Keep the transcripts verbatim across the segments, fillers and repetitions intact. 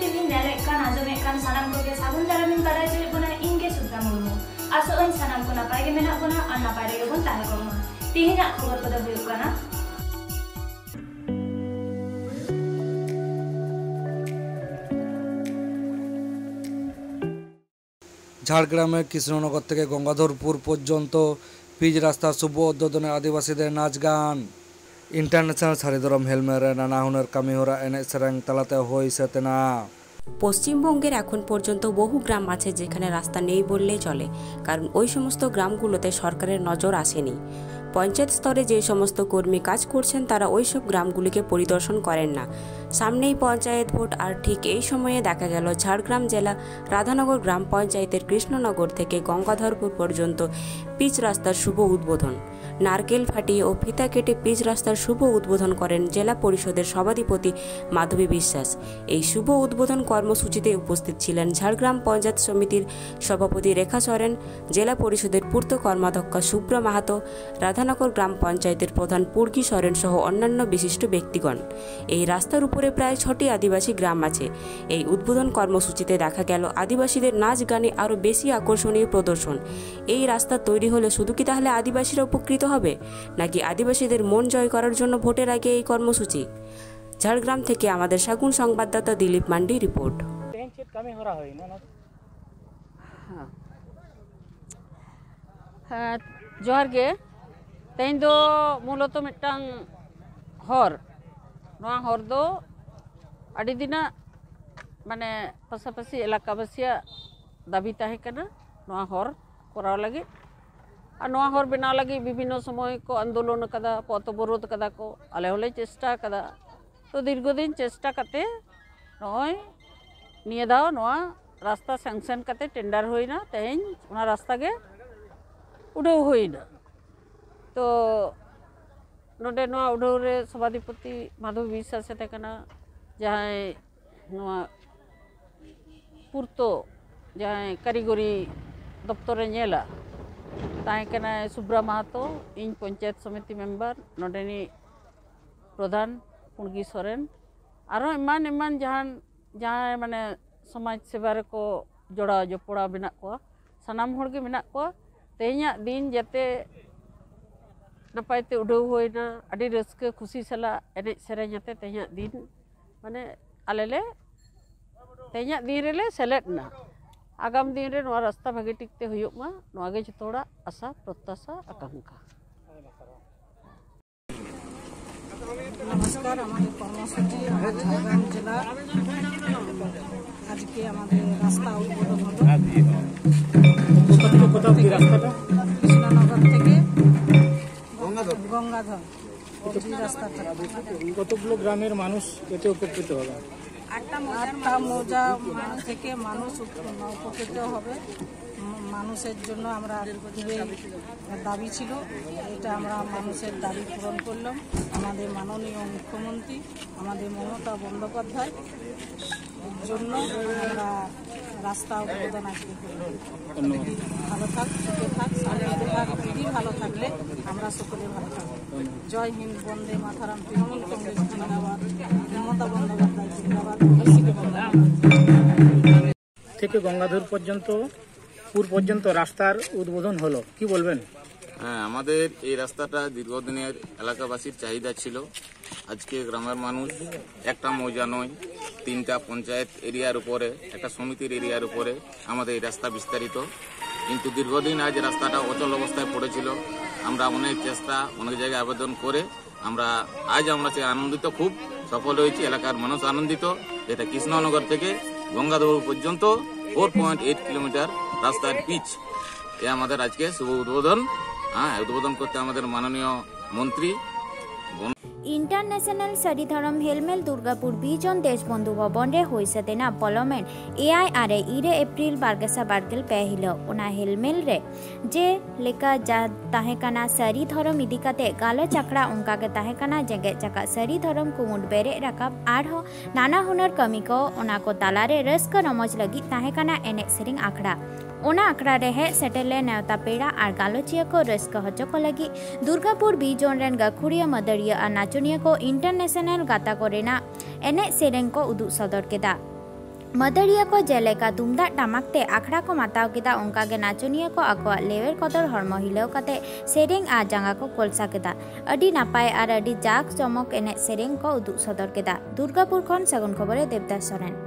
ᱜᱮ ᱧᱮᱞᱮᱫ ᱠᱟᱱ ᱟᱸᱡᱚᱢᱮᱫ ᱠᱟन ᱥᱟᱱᱟᱢ ᱠᱚᱜᱮ ᱥᱟᱹᱜᱩᱱ ᱫᱟᱨᱟᱢᱤᱧ ᱵᱟᱲᱟᱭ ᱦᱚᱪᱚᱭᱮᱫ ᱵᱚᱱᱟ ᱤᱧ ᱜᱮ ᱥᱩᱵᱷᱨᱟ ᱢᱩᱨᱢᱩ ᱟᱥᱚᱜ ᱟᱹᱧ ᱥᱟᱱᱟᱢ ᱠᱚ ᱱᱟᱯᱟᱭ ᱜᱮ ᱢᱮᱱᱟᱜ ᱵᱚᱱᱟ ᱟᱨ ᱱᱟᱯᱟᱭ ᱨᱮᱜᱮ ᱵᱚᱱ ᱛᱟᱦᱮᱸ ᱠᱚᱜ ᱢᱟ ᱛᱮᱦᱮᱧᱟᱜ ᱠᱷᱚᱵᱚᱨ ᱠᱚᱫᱚ ᱦᱩᱭᱩᱜ ᱠᱟᱱᱟ ঝাড়গ্রামের কৃষ্ণনগর থেকে গঙ্গাধরপুর পর্যন্ত পিচ রাস্তা শুভ উদ্বোধনে আদিবাসীদের নাচ গান ইন্টারন্যাশনাল সারিধরম হেলমেটে নানা হুনার কামিহরা এনে সেরেং তালাতে হই সেতেনা। পশ্চিমবঙ্গের এখন পর্যন্ত বহু গ্রাম আছে যেখানে রাস্তা নেই বললেই চলে, কারণ ওই সমস্ত গ্রামগুলোতে সরকারের নজর আসেনি। পঞ্চায়েত স্তরে যে সমস্ত কর্মী কাজ করছেন তারা ওইসব গ্রামগুলিকে পরিদর্শন করেন না। সামনেই পঞ্চায়েত ভোট, আর ঠিক এই সময়ে দেখা গেল ঝাড়গ্রাম জেলা রাধানগর গ্রাম পঞ্চায়েতের কৃষ্ণনগর থেকে গঙ্গাধরপুর পর্যন্ত পিচ রাস্তার শুভ উদ্বোধন। নারকেল ফাটিয়ে ও ফিতা কেটে পিচ রাস্তার শুভ উদ্বোধন করেন জেলা পরিষদের সভাধিপতি মাধবী বিশ্বাস। এই শুভ উদ্বোধন কর্মসূচিতে উপস্থিত ছিলেন ঝাড়গ্রাম পঞ্চায়েত সমিতির সভাপতি রেখা সরেন, জেলা পরিষদের পূর্ত কর্মাধ্যক্ষ শুভ্রা মাহাতো, রাধানগর গ্রাম পঞ্চায়েতের প্রধান পুর্গি সরেন সহ অন্যান্য বিশিষ্ট ব্যক্তিগণ। এই রাস্তার উপরে প্রায় ছটি আদিবাসী গ্রাম আছে। এই উদ্বোধন কর্মসূচিতে দেখা গেল আদিবাসীদের নাচ গানে আরও বেশি আকর্ষণীয় প্রদর্শন। এই রাস্তা তৈরি হলে শুধু কি তাহলে আদিবাসীরা উপকৃত হবে, নাকি আদিবাসীদের মন জয় করার জন্য ভোটের আগে এই কর্মসূচি? ঝাড়গ্রাম থেকে আমাদের সাগুন সংবাদদাতা দিলীপ মান্ডি রিপোর্ট। जोहर गे तेन दो मूलत मिटांग हर नोआ हर दो अड़ी दिना माने पासापासी एलाकाबासिया दाबी ताहे कना नोआ हर कराव लगे और नोआ हर बनाव लगे विभिन्न समय को आंदोलन कदा पथ अवरोध कदा को आले होले चेष्टा कदा तो दीर्घदिन चेष्टा कते नय निये दाव नोआ रास्ता सैंक्शन कते टेंडर होइना तेहेन ओना रास्ता गे उड़ाव होइना। तो नोडे नोआ उड़ाव रे सभाधिपति माधवी विश्वास तकना जहाँ नोआ पूर्तो जहाँ कारीगरी दफ्तर नेला ताहेकना शुभ्रा माहातो इन पंचायत समिति मेम्बर नोडेनी प्रधान पुर्गी सरेन आरो इमान इमान जहाँ जहाँ माने समाज सेवा को जोड़ा जपड़ा मेना को सानाम हर गे मेना को तेहना दिन जाते नपायते उड़ाव होइना अड़ी रस्क खुशी सला एने सेरें जाते तेहना दिन माने आलेले तेहना दिन रेले सेलेदना आगाम दिन रे नोआ रास्ता भागे टिकते हुयुग मा नोआ गे जतोड़ा आशा प्रत्याशा आकांक्षा। नमस्कार हमारे कर्मसूची झारग्राम जिला आज के हमारे रास्ता उद्বোधन हलो कृष्णनगर থেকে গঙ্গাধর এই রাস্তাটা কতগুলো গ্রামের মানুষ এতে উপকৃত হবে? আটটা মৌজা থেকে মানুষ উপকৃত হবে। মানুষের জন্য আমরা দাবি ছিল, এটা আমরা মানুষের দাবি পূরণ করলাম। আমাদের মাননীয় মুখ্যমন্ত্রী আমাদের মমতা বন্দ্যোপাধ্যায় জন্য আমরা রাস্তা উদ্বোধন আজকে করলাম। ভালো থাক, সুখে থাক, শান্তিতে থাক, দিদি ভালো থাকলে আমরা সকলে ভালো থাকবো। জয় হিন্দ, বন্দে মাতরম, তৃণমূল কংগ্রেস জিন্দাবাদ, মমতা বন্দ্যোপাধ্যায় জিন্দাবাদ, থেকে গঙ্গাধর পর্যন্ত পুর পর্যন্ত রাস্তার উদ্বোধন হলো, কি বলবেন? হ্যাঁ, আমাদের এই রাস্তাটা দীর্ঘদিনের এলাকাবাসীর চাহিদা ছিল। আজকে গ্রামের মানুষ একটা মৌজা নয়, তিনটা পঞ্চায়েত এরিয়ার উপরে, একটা সমিতির এরিয়ার উপরে আমাদের এই রাস্তা বিস্তারিত। কিন্তু দীর্ঘদিন আজ রাস্তাটা অচল অবস্থায় পড়েছিল। আমরা অনেক চেষ্টা, অনেক জায়গায় আবেদন করে আমরা আজ আমরা সে আনন্দিত, খুব সফল হয়েছি। এলাকার মানুষ আনন্দিত। এটা কৃষ্ণনগর থেকে গঙ্গাধর পর্যন্ত ফোর পয়েন্ট এইট কিলোমিটার রাস্তার পিচ এ আমাদের আজকে শুভ উদ্বোধন। হ্যাঁ, উদ্বোধন করতে আমাদের মাননীয় মন্ত্রী इंटरनेशनल सारिधरम हेलमेल दुर्गापुर बीजन देशबंधु भवन रे होई सतेना पार्लियामेंट एआई आरे इरे एप्रिल बारगेसा बारगेल पे हिलो ओना हेलमेल रे जे लेका जा ताहेकाना सारिधरम इदिकाते गालो चकड़ा उनका के ताहेकाना जेगे चका सारिधरम कुमुड बेरे राकाब आरहो नाना हुनर कमी को ओना को तालारे रस्का रमज लगी ताहेकाना एने सेरिंग आखड़ा ओना आखड़ा रे हे सेटेले नेवता पेड़ा और गालोचिया को रस्का हजो को लगी दुर्गापुर बी जोन रेन गाखुड़िया मदरिया और नाचुनिया को इंटरनेशनल गाता को रेना एने सेरेंग को उदु सदर केदा मदड़िया को जेलेका तुमदाग टामाकते आखड़ा को माताव केदा उनका गे नाचनिया को आको लेवेर कदर हरमो हिलाव काते सेरेंग आ जांगा को कोलसा केदा अडी नापाय आर अडी जाक जमक एने सेरेंग को उदुग सदर केदा दुर्गापुर खन सागुन खबरे देवदास सोरेन।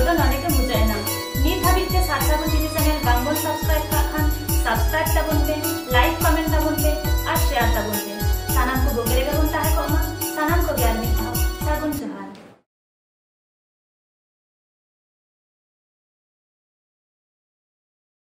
ᱫᱚ ᱱᱚᱰᱮ ᱜᱮ ᱢᱩᱪᱟᱹᱫ ᱮᱱᱟ। ᱱᱤᱛ ᱫᱷᱟᱹᱵᱤᱡ ᱛᱮ ᱥᱟᱨ ᱥᱟᱹᱜᱩᱱ ᱴᱤᱵᱷᱤ ᱪᱮᱱᱮᱞ ᱵᱟᱝᱵᱚᱱ ᱥᱟᱵᱥᱠᱨᱟइब ᱠᱟᱜ ᱠᱷᱟᱱ ᱥᱟᱵᱥᱠᱨᱟइब ᱛᱟᱵᱚᱱ ᱯᱮ, ᱞᱟइक